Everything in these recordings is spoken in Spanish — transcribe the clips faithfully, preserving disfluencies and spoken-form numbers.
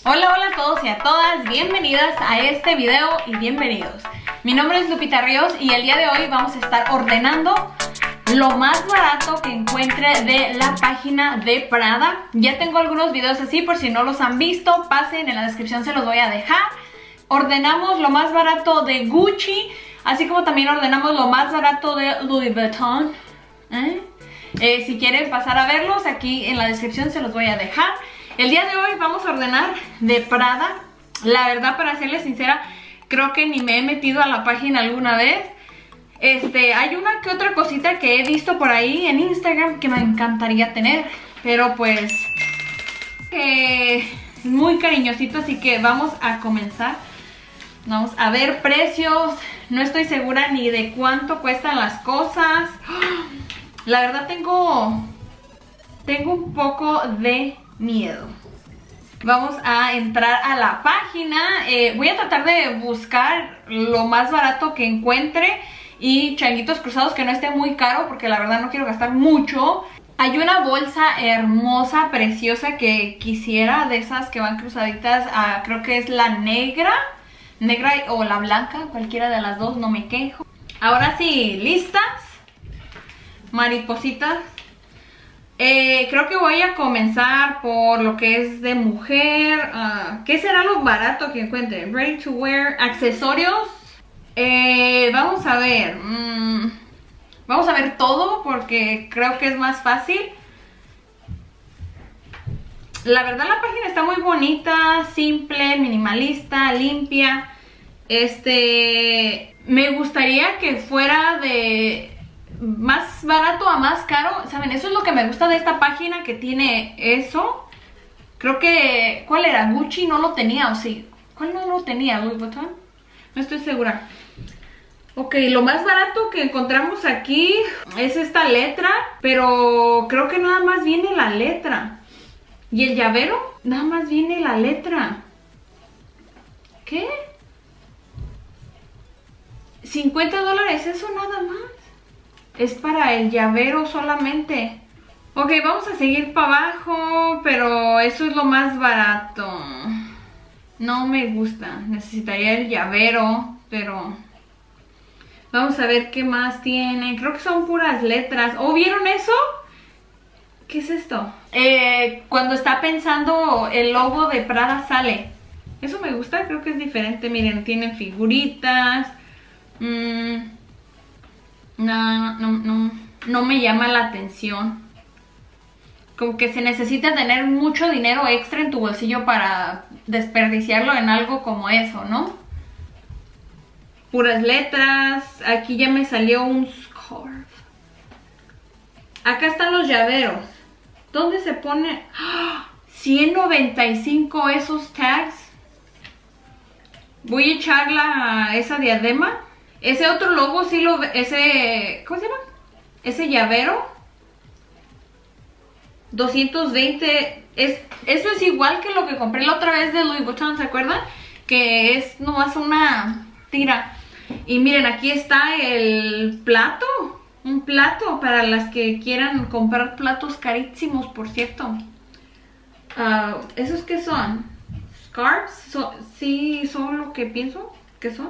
Hola, hola a todos y a todas, bienvenidas a este video y bienvenidos. Mi nombre es Lupita Ríos y el día de hoy vamos a estar ordenando lo más barato que encuentre de la página de Prada. Ya tengo algunos videos así, por si no los han visto, pasen, en la descripción se los voy a dejar. Ordenamos lo más barato de Gucci, así como también ordenamos lo más barato de Louis Vuitton. ¿Eh? Eh, si quieren pasar a verlos, aquí en la descripción se los voy a dejar. El día de hoy vamos a ordenar de Prada. La verdad, para serles sincera, creo que ni me he metido a la página alguna vez. Este, hay una que otra cosita que he visto por ahí en Instagram que me encantaría tener, pero pues eh, muy cariñosito, así que vamos a comenzar. Vamos a ver precios. No estoy segura ni de cuánto cuestan las cosas. La verdad tengo tengo un poco de miedo. Vamos a entrar a la página. eh, Voy a tratar de buscar lo más barato que encuentre y changuitos cruzados que no esté muy caro, porque la verdad no quiero gastar mucho. Hay una bolsa hermosa, preciosa, que quisiera, de esas que van cruzaditas. uh, Creo que es la negra Negra o la blanca, cualquiera de las dos, no me quejo. Ahora sí, listas, maripositas. Eh, creo que voy a comenzar por lo que es de mujer. Uh, ¿Qué será lo barato que encuentre? Ready to wear, accesorios. Eh, vamos a ver. Mm, vamos a ver todo porque creo que es más fácil. La verdad la página está muy bonita, simple, minimalista, limpia. Este, me gustaría que fuera de más barato a más caro, ¿saben? Eso es lo que me gusta de esta página, que tiene eso. Creo que, ¿cuál era? Gucci no lo tenía, ¿o sí? ¿Cuál no lo tenía? ¿Louis Vuitton? No estoy segura. Ok, lo más barato que encontramos aquí es esta letra, pero creo que nada más viene la letra. ¿Y el llavero? Nada más viene la letra. ¿Qué? cincuenta dólares, eso nada más. Es para el llavero solamente. Ok, vamos a seguir para abajo, pero eso es lo más barato. No me gusta. Necesitaría el llavero, pero vamos a ver qué más tiene. Creo que son puras letras. ¿Oh, vieron eso? ¿Qué es esto? Eh, cuando está pensando, el logo de Prada sale. Eso me gusta, creo que es diferente. Miren, tienen figuritas. Mm, no, no, no, no me llama la atención. Como que se necesita tener mucho dinero extra en tu bolsillo para desperdiciarlo en algo como eso, ¿no? Puras letras. Aquí ya me salió un scarf. Acá están los llaveros. ¿Dónde se pone? ¡Ah! ciento noventa y cinco esos tags. Voy a echarla a esa diadema. Ese otro logo sí lo... Ese... ¿Cómo se llama? Ese llavero. doscientos veinte. Es, eso es igual que lo que compré la otra vez de Louis Vuitton, ¿se acuerdan? Que es nomás una tira. Y miren, aquí está el plato. Un plato para las que quieran comprar platos carísimos, por cierto. Uh, ¿Esos qué son? ¿Scarves? So, sí, son lo que pienso que son.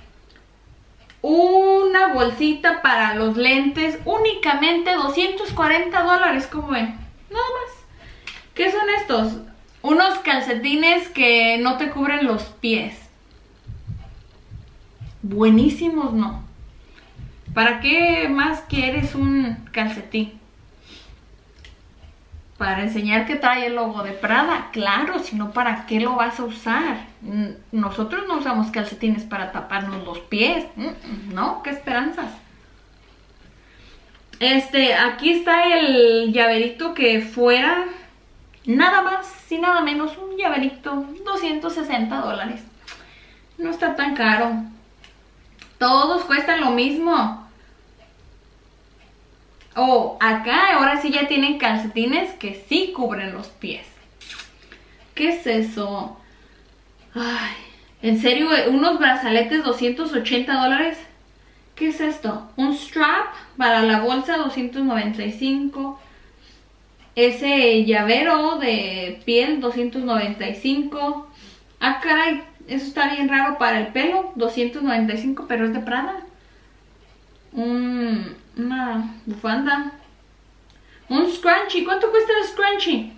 Una bolsita para los lentes. Únicamente doscientos cuarenta dólares, como ven. Nada más. ¿Qué son estos? Unos calcetines que no te cubren los pies. Buenísimos, ¿no? ¿Para qué más quieres un calcetín? ¿Para enseñar que trae el logo de Prada? Claro, si no, ¿para qué lo vas a usar? Nosotros no usamos calcetines para taparnos los pies. ¿No? ¿Qué esperanzas? Este, aquí está el llaverito que fuera nada más y nada menos un llaverito, doscientos sesenta dólares. No está tan caro. Todos cuestan lo mismo. Oh, acá ahora sí ya tienen calcetines que sí cubren los pies. ¿Qué es eso? Ay, ¿en serio? ¿Unos brazaletes doscientos ochenta dólares? ¿Qué es esto? Un strap para la bolsa, doscientos noventa y cinco. Ese llavero de piel, doscientos noventa y cinco. Ah, caray, eso está bien raro para el pelo, doscientos noventa y cinco, pero es de Prada. Un, una bufanda. Un scrunchie, ¿cuánto cuesta el scrunchie?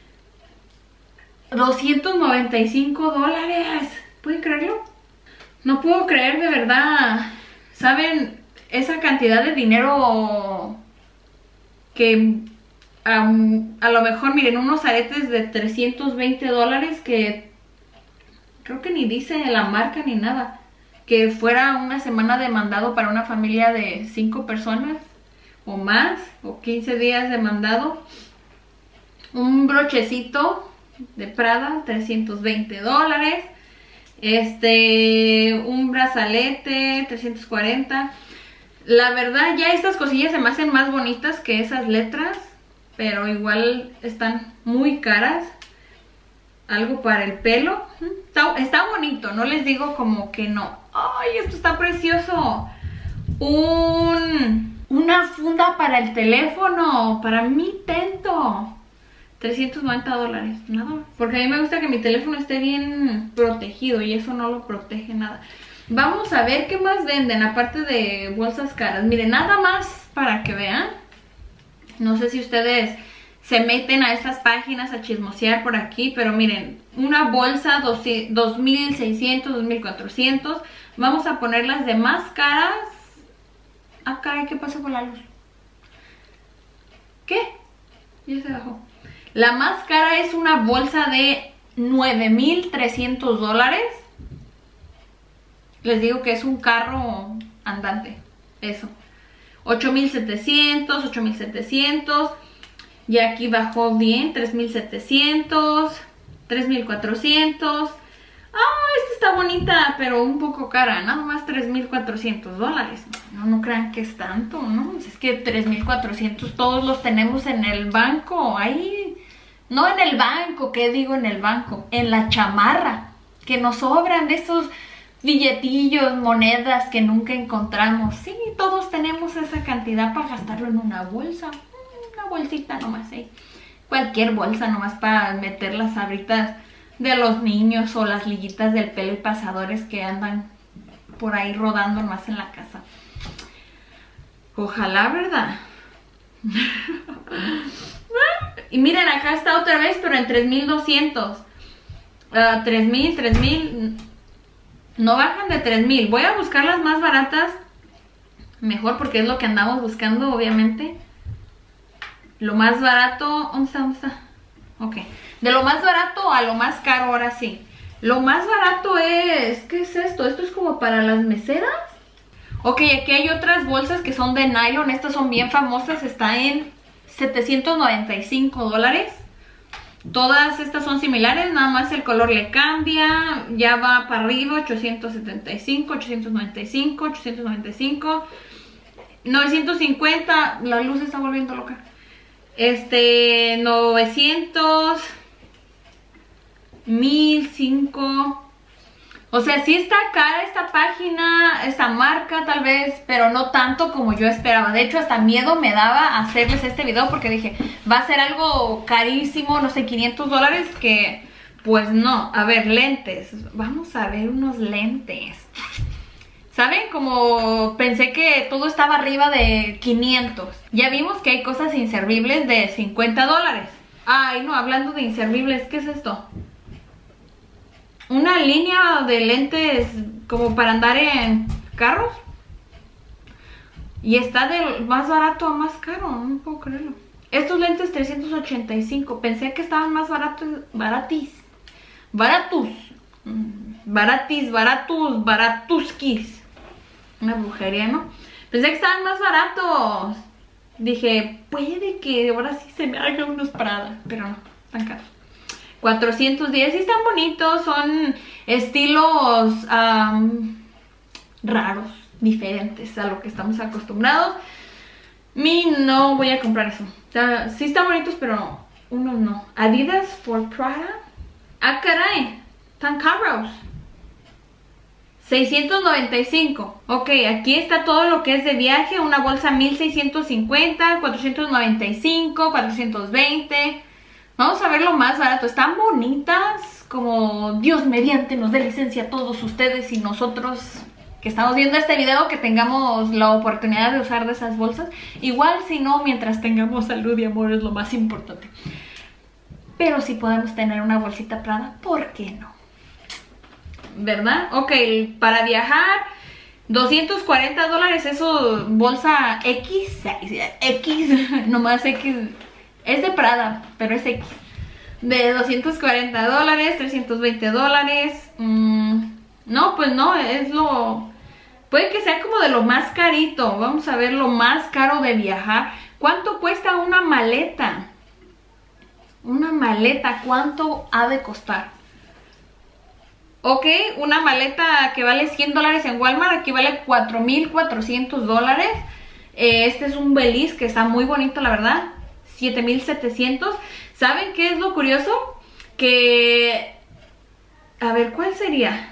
doscientos noventa y cinco dólares. ¿Pueden creerlo? No puedo creer, de verdad. ¿Saben? Esa cantidad de dinero que um, a lo mejor, miren, unos aretes de trescientos veinte dólares que creo que ni dice la marca ni nada. Que fuera una semana de mandado para una familia de cinco personas o más, o quince días de mandado. Un brochecito de Prada, trescientos veinte dólares. Este, un brazalete, trescientos cuarenta. La verdad, ya estas cosillas se me hacen más bonitas que esas letras, pero igual están muy caras. Algo para el pelo. Está, está bonito, no les digo como que no. ¡Ay, esto está precioso! Un, una funda para el teléfono, para mi Tento. trescientos noventa dólares, nada. Porque a mí me gusta que mi teléfono esté bien protegido y eso no lo protege nada. Vamos a ver qué más venden, aparte de bolsas caras. Miren, nada más para que vean. No sé si ustedes se meten a estas páginas a chismosear por aquí, pero miren, una bolsa dos mil seiscientos, dos mil cuatrocientos. Vamos a poner las de más caras. Ah, caray, ¿qué pasa con la luz? ¿Qué? Ya se bajó. La más cara es una bolsa de nueve mil trescientos dólares. Les digo que es un carro andante. Eso. ocho mil setecientos, ocho mil setecientos. Y aquí bajó bien, tres mil setecientos, tres mil cuatrocientos. Ah, esta está bonita, pero un poco cara. Nada más tres mil cuatrocientos dólares. No, no crean que es tanto, ¿no? Es que tres mil cuatrocientos todos los tenemos en el banco. Ahí, no en el banco, ¿qué digo en el banco? En la chamarra. Que nos sobran de esos billetillos, monedas que nunca encontramos. Sí, todos tenemos esa cantidad para gastarlo en una bolsa. Una bolsita nomás, ¿eh? Cualquier bolsa nomás para meter las sabritas de los niños o las liguitas del pelo y pasadores que andan por ahí rodando más en la casa. Ojalá, ¿verdad? Y miren, acá está otra vez, pero en tres mil doscientos. Uh, tres mil, tres mil. No bajan de tres mil. Voy a buscar las más baratas. Mejor porque es lo que andamos buscando, obviamente. Lo más barato. ¿Dónde está? ¿Dónde está? Ok. De lo más barato a lo más caro, ahora sí. Lo más barato es... ¿Qué es esto? ¿Esto es como para las meseras? Ok, aquí hay otras bolsas que son de nylon. Estas son bien famosas. Está en setecientos noventa y cinco dólares. Todas estas son similares, nada más el color le cambia. Ya va para arriba, ochocientos setenta y cinco, ochocientos noventa y cinco, ochocientos noventa y cinco, novecientos cincuenta. La luz se está volviendo loca. Este, novecientos, mil cinco. O sea, sí está cara esta página, esta marca tal vez, pero no tanto como yo esperaba. De hecho, hasta miedo me daba hacerles este video porque dije, va a ser algo carísimo, no sé, quinientos dólares, que pues no. A ver, lentes. Vamos a ver unos lentes. ¿Saben? Como pensé que todo estaba arriba de quinientos. Ya vimos que hay cosas inservibles de cincuenta dólares. Ay, no, hablando de inservibles, ¿qué es esto? Una línea de lentes como para andar en carros. Y está del más barato a más caro, no puedo creerlo. Estos lentes trescientos ochenta y cinco. Pensé que estaban más baratos, baratis. Baratus. Baratis, baratus, baratuskis. Una brujería, ¿no? Pensé que estaban más baratos. Dije, puede que ahora sí se me haga unos Prada. Pero no, están caros. cuatrocientos diez, y están bonitos, son estilos um, raros, diferentes a lo que estamos acostumbrados. Mi no voy a comprar eso. O sea, sí están bonitos, pero unos no. Adidas for Prada. Ah, caray, tan caros. seiscientos noventa y cinco. Ok, aquí está todo lo que es de viaje. Una bolsa mil seiscientos cincuenta, cuatrocientos noventa y cinco, cuatrocientos veinte. Vamos a ver lo más barato. Están bonitas, como Dios mediante nos dé licencia a todos ustedes y nosotros que estamos viendo este video, que tengamos la oportunidad de usar de esas bolsas. Igual si no, mientras tengamos salud y amor es lo más importante. Pero si podemos tener una bolsita Prada, ¿por qué no? ¿Verdad? Ok, para viajar doscientos cuarenta dólares. Eso, bolsa X, X, nomás X. Es de Prada, pero es X. De doscientos cuarenta dólares, trescientos veinte dólares. mm, No, pues no, es lo... Puede que sea como de lo más carito. Vamos a ver lo más caro de viajar. ¿Cuánto cuesta una maleta? Una maleta, ¿cuánto ha de costar? Ok, una maleta que vale cien dólares en Walmart, aquí vale cuatro mil cuatrocientos dólares. Eh, este es un Belize que está muy bonito, la verdad. siete mil setecientos. ¿Saben qué es lo curioso? Que... A ver, ¿cuál sería?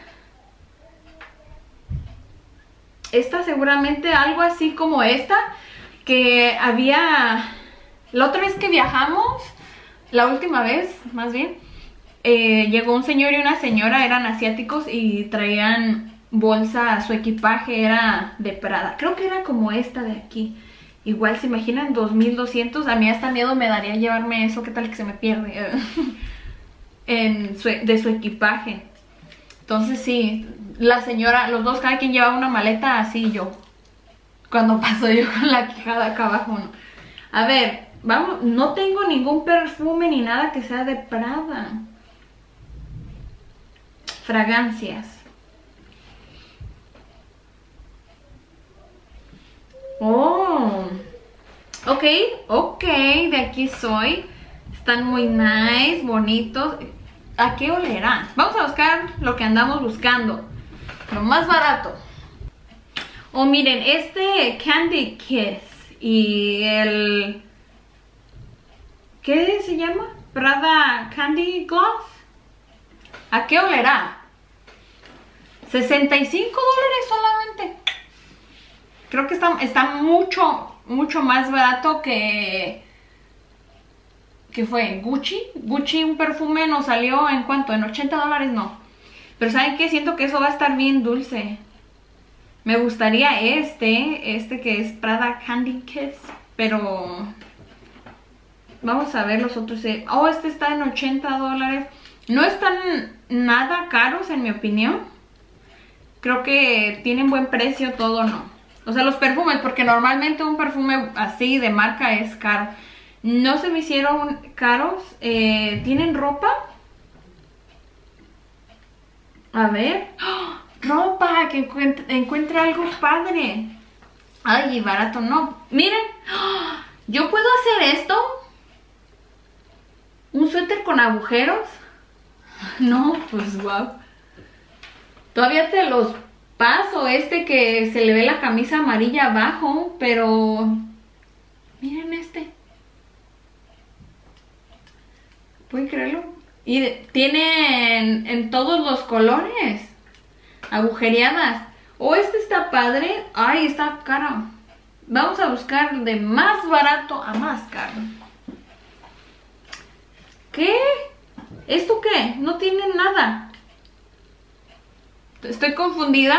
Esta seguramente, algo así como esta. Que había... La otra vez que viajamos, la última vez, más bien, eh, llegó un señor y una señora, eran asiáticos y traían bolsa, su equipaje era de Prada. Creo que era como esta de aquí. Igual, ¿se imaginan? dos mil doscientos. A mí hasta miedo me daría llevarme eso. ¿Qué tal que se me pierde? en su, de su equipaje. Entonces sí, la señora, los dos, cada quien llevaba una maleta, así yo. Cuando paso yo con la quijada acá abajo, ¿no? A ver, vamos, no tengo ningún perfume ni nada que sea de Prada. Fragancias. Oh, ok, ok, de aquí soy. Están muy nice, bonitos. ¿A qué olerá? Vamos a buscar lo que andamos buscando. Lo más barato. Oh, miren, este Candy Kiss y el... ¿Qué se llama? Prada Candy Gloss. ¿A qué olerá? sesenta y cinco dólares solamente. Creo que está, está mucho, mucho más barato que... ¿Qué fue? Gucci. Gucci, un perfume nos salió en cuánto, en ochenta dólares, no. Pero ¿saben qué? Siento que eso va a estar bien dulce. Me gustaría este, este que es Prada Candy Kiss, pero vamos a ver los otros. Oh, este está en ochenta dólares. No están nada caros en mi opinión. Creo que tienen buen precio todo, ¿no? O sea, los perfumes, porque normalmente un perfume así de marca es caro. No se me hicieron caros. Eh, ¿Tienen ropa? A ver. ¡Oh! Ropa, que encuentre, encuentre algo padre. Ay, barato no. Miren. ¡Oh! ¿Yo puedo hacer esto? ¿Un suéter con agujeros? No, pues wow. Todavía te los paso. Este que se le ve la camisa amarilla abajo. Pero miren este. ¿Pueden creerlo? Y tienen en todos los colores. Agujereadas. Oh, este está padre. Ay, está caro. Vamos a buscar de más barato a más caro. ¿Qué? ¿Esto qué? No tiene nada. Estoy confundida.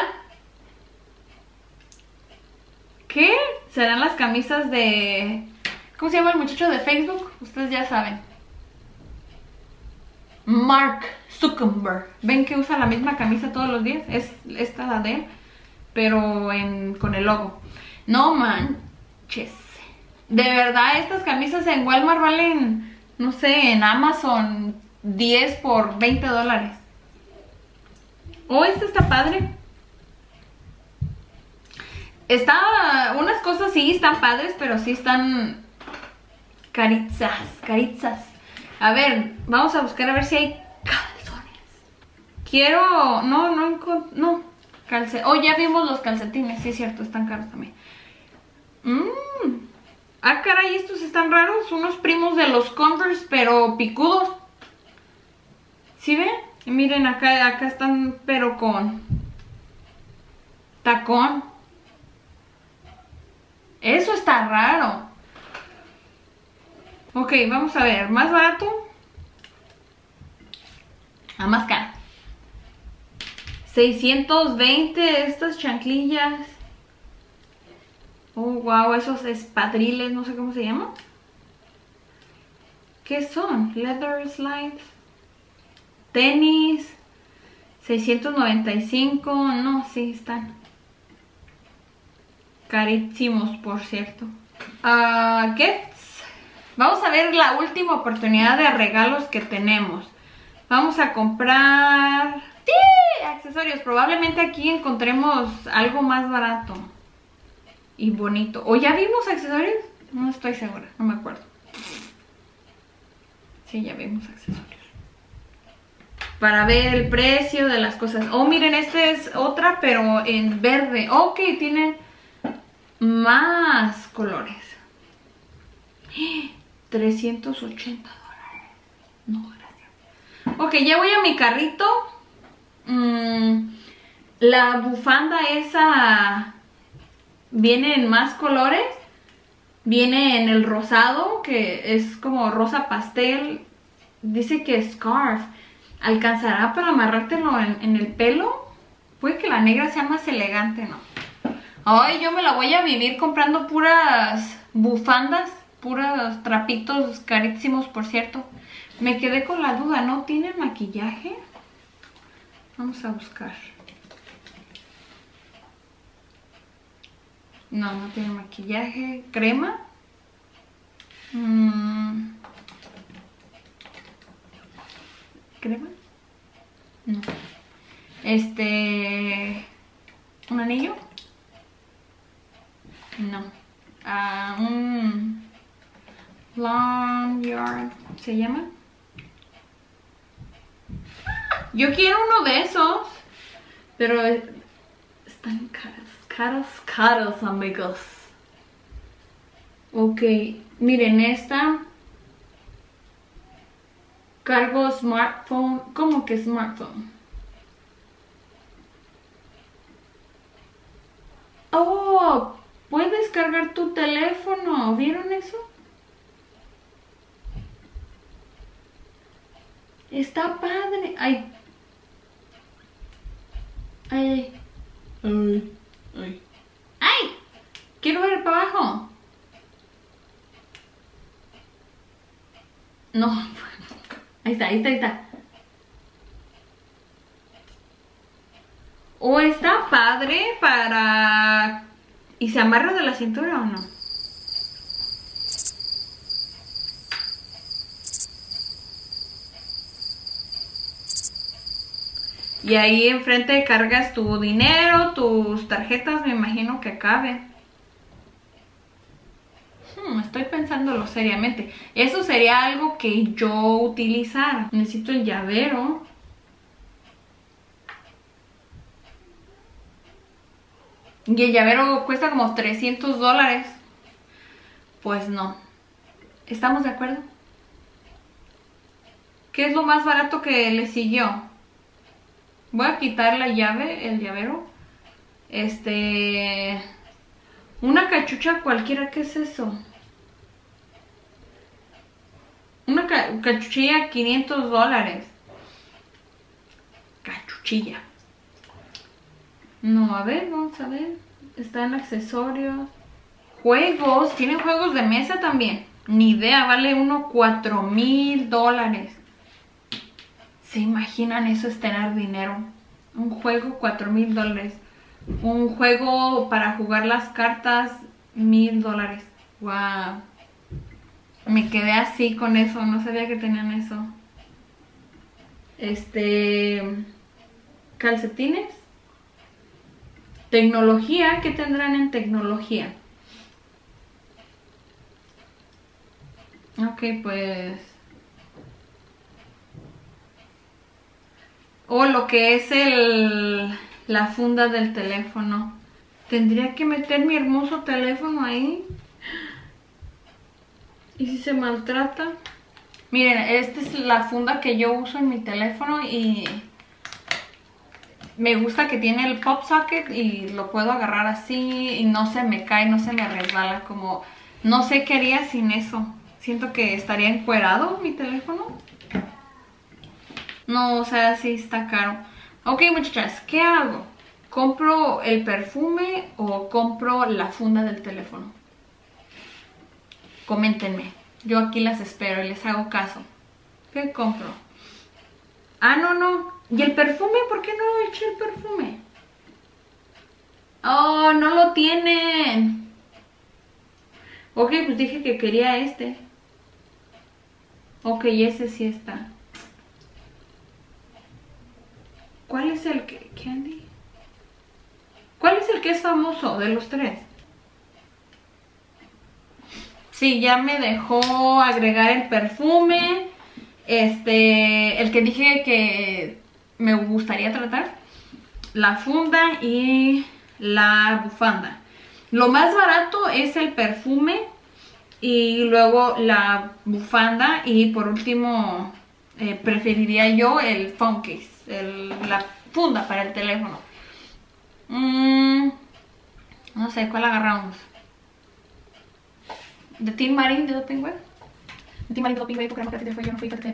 ¿Qué? ¿Serán las camisas de... ¿Cómo se llama el muchacho de Facebook? Ustedes ya saben. Mark Zuckerberg. ¿Ven que usa la misma camisa todos los días? Es esta la de él, pero en, con el logo. No manches. De verdad, estas camisas en Walmart valen, no sé, en Amazon diez por veinte dólares. Oh, este está padre. Está, unas cosas sí están padres, pero sí están caritzas, caritzas. A ver, vamos a buscar a ver si hay calzones. Quiero... No, no, no. Calce... Oh, ya vimos los calcetines. Sí, es cierto, están caros también. Mmm. Ah, caray, estos están raros. Unos primos de los Converse, pero picudos. ¿Sí ven? Y miren, acá, acá están, pero con... Tacón. Eso está raro. Ok, vamos a ver. ¿Más barato? A más caro. seiscientos veinte estas chanclillas. Oh, wow, esos espadriles, no sé cómo se llaman. ¿Qué son? Leather slides. Tenis. seiscientos noventa y cinco. No, sí, están carísimos, por cierto. Uh, gifts. Vamos a ver la última oportunidad de regalos que tenemos. Vamos a comprar... ¡Sí! Accesorios. Probablemente aquí encontremos algo más barato y bonito. ¿O ya vimos accesorios? No estoy segura, no me acuerdo. Sí, ya vimos accesorios. Para ver el precio de las cosas. Oh, miren, esta es otra, pero en verde. Ok, tienen más colores. trescientos ochenta dólares. No, gracias. Ok, ya voy a mi carrito. Mm, la bufanda esa viene en más colores. Viene en el rosado, que es como rosa pastel. Dice que scarf. ¿Alcanzará para amarrártelo en, en el pelo? Puede que la negra sea más elegante, ¿no? Ay, yo me la voy a vivir comprando puras bufandas, puros trapitos carísimos, por cierto. Me quedé con la duda, ¿no tiene maquillaje? Vamos a buscar. No, no tiene maquillaje. ¿Crema? Mm. ¿Crema? No. Este... ¿Un anillo? No. Uh, un... Long yard. ¿Se llama? Yo quiero uno de esos. Pero... están caros. Caros, caros, amigos. Ok. Miren esta... Cargo smartphone. ¿Cómo que smartphone? Oh, puedes cargar tu teléfono. ¿Vieron eso? Está padre. Ay. Ay. Ay. Ay. Ay. Quiero ver para abajo. No. Ahí está, ahí está, ahí está. O está padre para... ¿Y se amarra de la cintura o no? Y ahí enfrente cargas tu dinero, tus tarjetas, me imagino que cabe. Hmm, estoy pensándolo seriamente. Eso sería algo que yo utilizara. Necesito el llavero. Y el llavero cuesta como trescientos dólares. Pues no. ¿Estamos de acuerdo? ¿Qué es lo más barato que le siguió? Voy a quitar la llave, el llavero. Este... Una cachucha cualquiera, ¿qué es eso? Una ca cachuchilla, quinientos dólares. Cachuchilla. No, a ver, vamos a ver. Están accesorios. Juegos, tienen juegos de mesa también. Ni idea, vale uno cuatro mil dólares. ¿Se imaginan eso es tener dinero? Un juego, cuatro mil dólares. Un juego para jugar las cartas, mil dólares. Wow. Me quedé así con eso, no sabía que tenían eso. Este... Calcetines. Tecnología, ¿qué tendrán en tecnología? Ok, pues... O lo que es el... la funda del teléfono. ¿Tendría que meter mi hermoso teléfono ahí? ¿Y si se maltrata? Miren, esta es la funda que yo uso en mi teléfono y... me gusta que tiene el pop socket y lo puedo agarrar así y no se me cae, no se me resbala. Como no sé qué haría sin eso. Siento que estaría encuerado mi teléfono. No, o sea, sí está caro. Ok, muchachas, ¿qué hago? ¿Compro el perfume o compro la funda del teléfono? Coméntenme. Yo aquí las espero y les hago caso. ¿Qué compro? Ah, no, no. ¿Y el perfume? ¿Por qué no eché el perfume? Oh, no lo tienen. Ok, pues dije que quería este. Ok, ese sí está. ¿Cuál es el que... Candy? ¿Cuál es el que es famoso de los tres? Sí, ya me dejó agregar el perfume. Este, el que dije que me gustaría tratar. La funda y la bufanda. Lo más barato es el perfume. Y luego la bufanda. Y por último, eh, preferiría yo el phone case. El, la funda para el teléfono. Mm, no sé, ¿cuál agarramos? ¿De Team Marine de Doping Web? De Team Marine de Doping Web, porque no fue yo, no fui, pero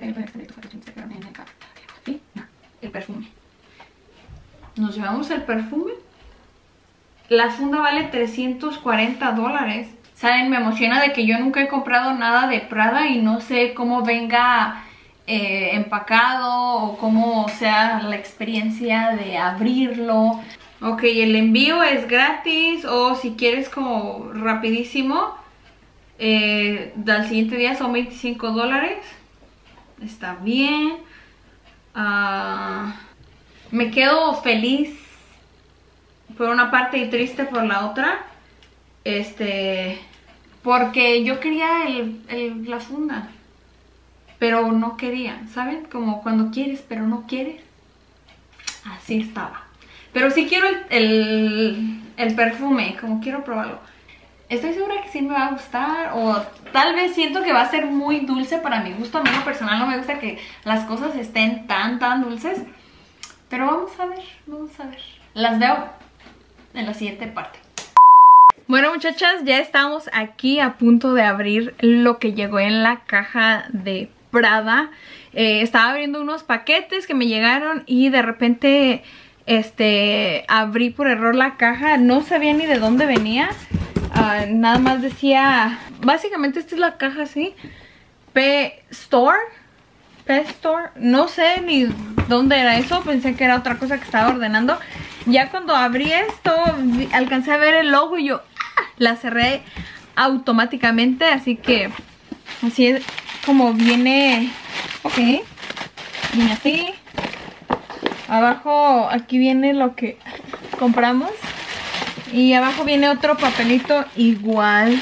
el perfume. Nos llevamos el perfume. La funda vale trescientos cuarenta dólares. Saben, me emociona de que yo nunca he comprado nada de Prada y no sé cómo venga eh, empacado o cómo sea la experiencia de abrirlo. Ok, el envío es gratis o si quieres como rapidísimo, eh, al siguiente día son veinticinco dólares. Está bien. Uh, me quedo feliz por una parte y triste por la otra. Este, porque yo quería el, el, la funda, pero no quería, ¿saben? Como cuando quieres, pero no quieres. Así estaba. Pero sí quiero el, el, el perfume, como quiero probarlo. Estoy segura que sí me va a gustar, o tal vez siento que va a ser muy dulce para mi gusto. A mí en lo personal no me gusta que las cosas estén tan, tan dulces. Pero vamos a ver, vamos a ver. Las veo en la siguiente parte. Bueno, muchachas, ya estamos aquí a punto de abrir lo que llegó en la caja de Prada. Eh, estaba abriendo unos paquetes que me llegaron y de repente este, abrí por error la caja. No sabía ni de dónde venía. Uh, nada más decía... Básicamente esta es la caja, ¿sí? P Store. P Store. No sé ni dónde era eso. Pensé que era otra cosa que estaba ordenando. Ya cuando abrí esto, alcancé a ver el logo y yo... La cerré automáticamente, así que así es como viene. Ok, viene así. Abajo, aquí viene lo que compramos. Y abajo viene otro papelito igual.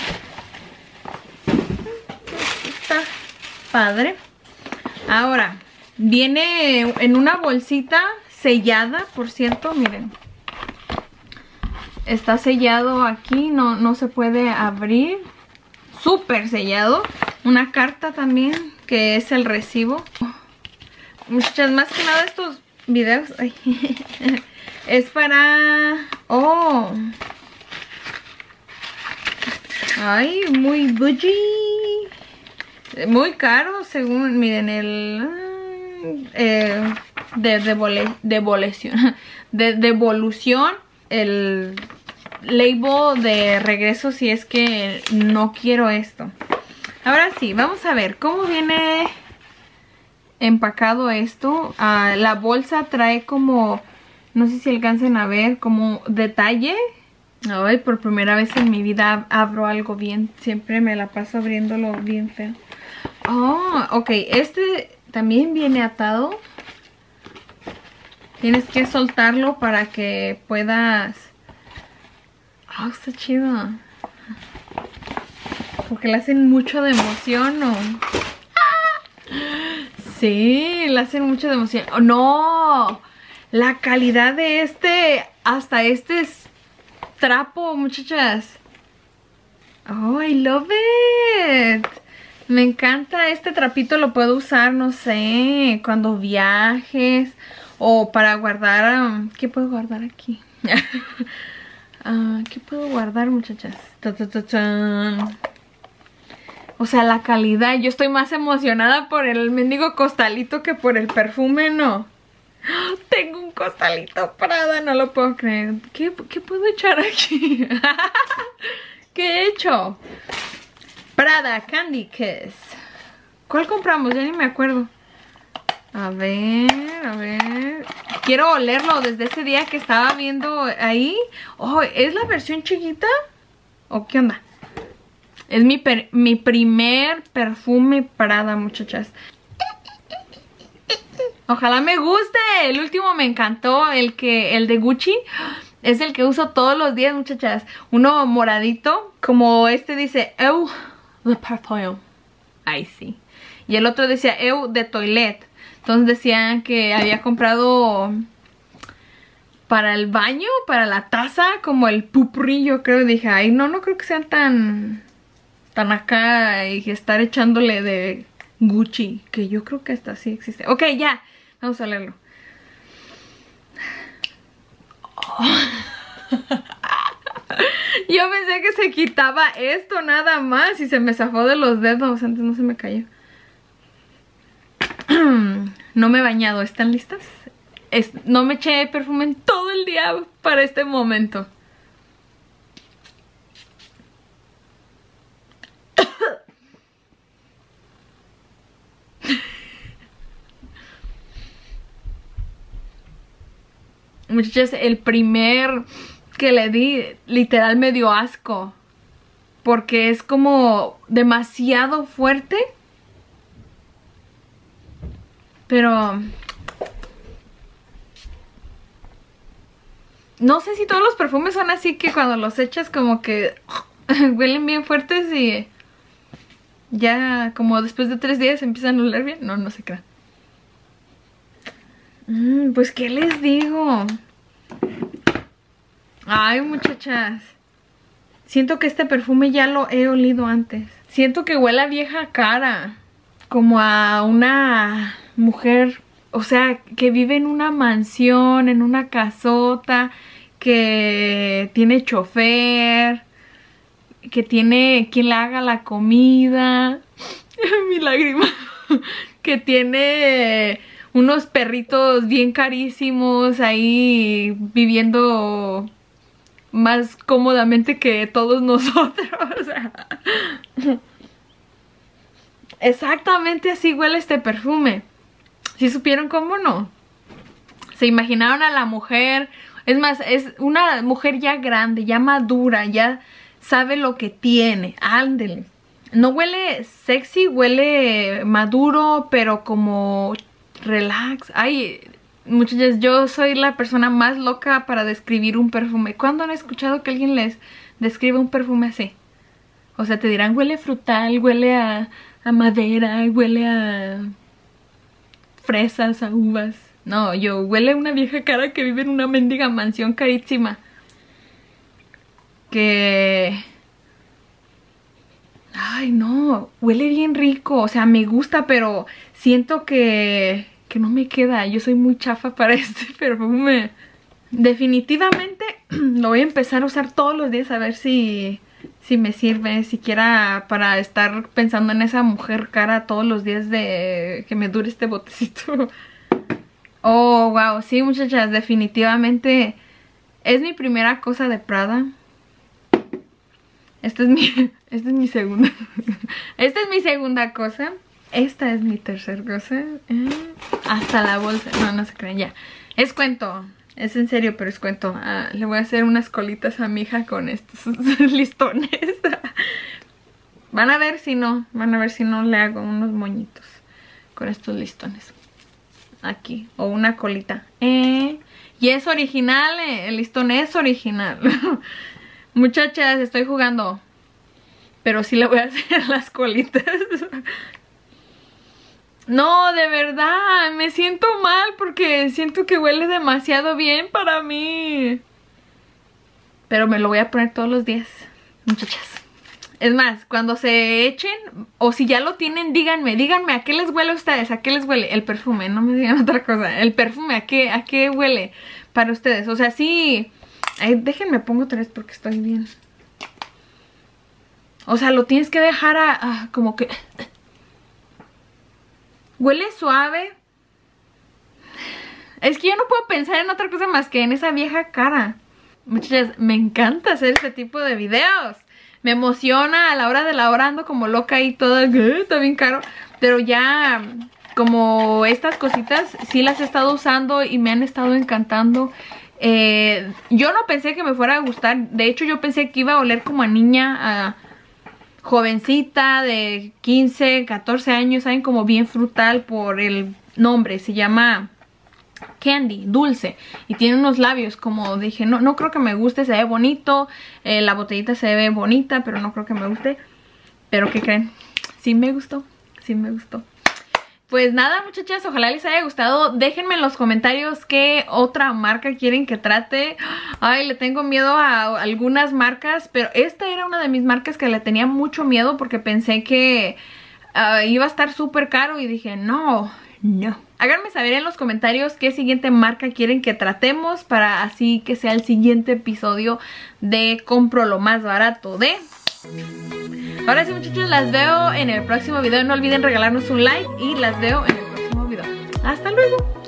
Está padre. Ahora, viene en una bolsita sellada, por cierto, miren. Está sellado aquí, no, no se puede abrir. Súper sellado. Una carta también, que es el recibo. Muchas más que nada estos videos. Ay, es para... Oh. Ay, muy bougie. Muy caro, según, miren, el... Eh, de devolución. De devolución. El label de regreso si es que no quiero esto. Ahora sí, vamos a ver cómo viene empacado esto. Uh, la bolsa trae como, no sé si alcancen a ver, como detalle. Ay, por primera vez en mi vida abro algo bien. Siempre me la paso abriéndolo bien feo. Oh, ok, este también viene atado. Tienes que soltarlo para que puedas... Oh, está chido. Porque le hacen mucho de emoción, ¿no? Sí, le hacen mucho de emoción. Oh, no, la calidad de este, hasta este es trapo, muchachas. Oh, I love it. Me encanta este trapito, lo puedo usar, no sé, cuando viajes O para guardar... Um, ¿qué puedo guardar aquí? uh, ¿Qué puedo guardar, muchachas? Ta, ta, ta, ta. O sea, la calidad. Yo estoy más emocionada por el mendigo costalito que por el perfume, ¿no? Tengo un costalito Prada, no lo puedo creer. ¿Qué, qué puedo echar aquí? ¿Qué he hecho? Prada Candy Kiss. ¿Cuál compramos? Ya ni me acuerdo. A ver, a ver. Quiero olerlo desde ese día que estaba viendo ahí. Oh, ¿es la versión chiquita? ¿O qué onda? Es mi, per mi primer perfume Prada, muchachas. Ojalá me guste. El último me encantó. El que, el de Gucci. Es el que uso todos los días, muchachas. Uno moradito. Como este dice, eau de parfum. Ay, sí. Y el otro decía, eau de toilette. Entonces decían que había comprado para el baño, para la taza, como el puprillo, creo. Y dije, ay, no, no creo que sean tan, tan acá y estar echándole de Gucci. Que yo creo que hasta sí existe. Ok, ya. Vamos a leerlo. Oh. Yo pensé que se quitaba esto nada más y se me zafó de los dedos. Antes no se me cayó. No me he bañado. ¿Están listas? Es, no me eché perfume en todo el día para este momento. Muchachas, el primer que le di literal me dio asco. Porque es como demasiado fuerte. Pero no sé si todos los perfumes son así, que cuando los echas como que huelen bien fuertes y ya como después de tres días empiezan a oler bien. No, no se crean. Mm, pues ¿qué les digo? Ay, muchachas, siento que este perfume ya lo he olido antes. Siento que huele a vieja cara. Como a una mujer, o sea, que vive en una mansión, en una casota, que tiene chofer, que tiene quien le haga la comida. Mi lágrima. Que tiene unos perritos bien carísimos ahí viviendo más cómodamente que todos nosotros. Exactamente así huele este perfume. ¿Sí supieron cómo no? Se imaginaron a la mujer. Es más, es una mujer ya grande, ya madura, ya sabe lo que tiene. Ándele. No huele sexy, huele maduro, pero como relax. Ay, muchachas, yo soy la persona más loca para describir un perfume. ¿Cuándo han escuchado que alguien les describe un perfume así? O sea, te dirán, huele frutal, huele a... a madera, huele a fresas, a uvas. No, yo huele a una vieja cara que vive en una mendiga mansión carísima. Que... ay, no, huele bien rico. O sea, me gusta, pero siento que... que no me queda. Yo soy muy chafa para este perfume. Definitivamente lo voy a empezar a usar todos los días a ver si... si me sirve, siquiera para estar pensando en esa mujer cara todos los días de que me dure este botecito. Oh, wow, sí, muchachas, definitivamente es mi primera cosa de Prada. Esta es mi, esta es mi segunda. Esta es mi segunda cosa. Esta es mi tercera cosa. Eh, hasta la bolsa. No, no se creen, ya. Es cuento. Es en serio, pero es cuento. Ah, le voy a hacer unas colitas a mi hija con estos listones. Van a ver si no. Van a ver si no le hago unos moñitos con estos listones. Aquí. O una colita. Eh, y es original. Eh, el listón es original. Muchachas, estoy jugando. Pero sí le voy a hacer las colitas. No, de verdad, me siento mal porque siento que huele demasiado bien para mí. Pero me lo voy a poner todos los días, muchachas. Es más, cuando se echen, o si ya lo tienen, díganme, díganme a qué les huele a ustedes, a qué les huele el perfume, no me digan otra cosa, el perfume, a qué, a qué huele para ustedes, o sea, sí, ay, déjenme pongo tres porque estoy bien, o sea, lo tienes que dejar a, a como que, huele suave, es que yo no puedo pensar en otra cosa más que en esa vieja cara. Muchachas, me encanta hacer este tipo de videos. Me emociona a la hora de la hora, ando como loca y toda, está bien caro. Pero ya, como estas cositas, sí las he estado usando y me han estado encantando. Eh, yo no pensé que me fuera a gustar. De hecho, yo pensé que iba a oler como a niña, a jovencita de quince, catorce años. Saben, como bien frutal por el nombre. Se llama Candy, dulce, y tiene unos labios, como dije, no, no creo que me guste, se ve bonito, eh, la botellita se ve bonita, pero no creo que me guste. Pero ¿qué creen? Sí me gustó, sí me gustó. Pues nada, muchachas, ojalá les haya gustado. Déjenme en los comentarios qué otra marca quieren que trate. Ay, le tengo miedo a algunas marcas, pero esta era una de mis marcas que le tenía mucho miedo porque pensé que uh, iba a estar súper caro y dije, no, no. Háganme saber en los comentarios qué siguiente marca quieren que tratemos para así que sea el siguiente episodio de Compro lo más barato de... Ahora sí, muchachos, las veo en el próximo video. No olviden regalarnos un like y las veo en el próximo video. ¡Hasta luego!